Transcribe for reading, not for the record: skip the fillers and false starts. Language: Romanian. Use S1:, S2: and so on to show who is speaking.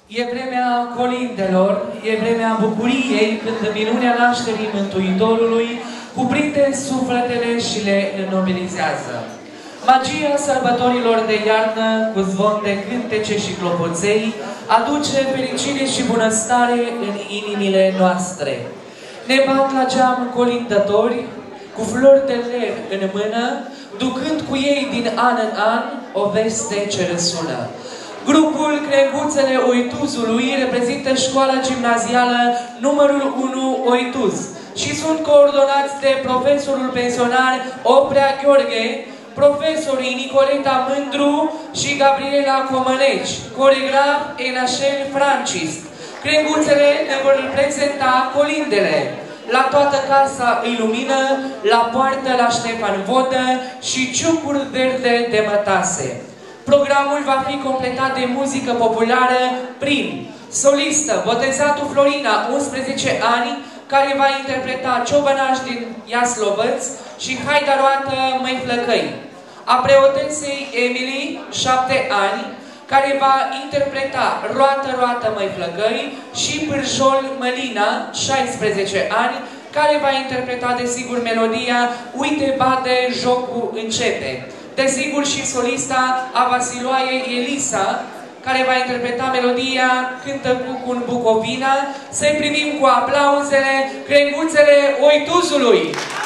S1: E vremea colindelor, e vremea bucuriei, când minunea nașterii Mântuitorului cuprinde sufletele și le înnobilizează. Magia sărbătorilor de iarnă, cu zvon de cântece și clopoței, aduce fericire și bunăstare în inimile noastre. Ne bat la geam colindători, cu flori de lemn în mână, ducând cu ei din an în an o veste ce răsună. Grupul Crenguțele Oituzului reprezintă școala gimnazială numărul 1 Oituz și sunt coordonați de profesorul pensionar Oprea Gheorghe, profesorii Nicoleta Mândru și Gabriela Comăneci, coregraf Enașel Francis. Crenguțele ne vor prezenta colindele. La toată casa îi lumină, la poartă la Ștefan Vodă și ciucuri verde de mătase. Programul va fi completat de muzică populară prin solistă, botezatul Florina, 11 ani, care va interpreta Ciobănaș din Iaslovăț și Haidaroată Măi Flăcăi. A preotesei Emily, 7 ani, care va interpreta Roată, Roată Măi Flăcăi și Pârjol Mălina, 16 ani, care va interpreta desigur melodia Uite bate, jocul începe. Desigur și solista a Vasiloaiei Elisa, care va interpreta melodia Cântă Cucul Bucovina. Să-i primim cu aplauzele Crenguțele Oituzului!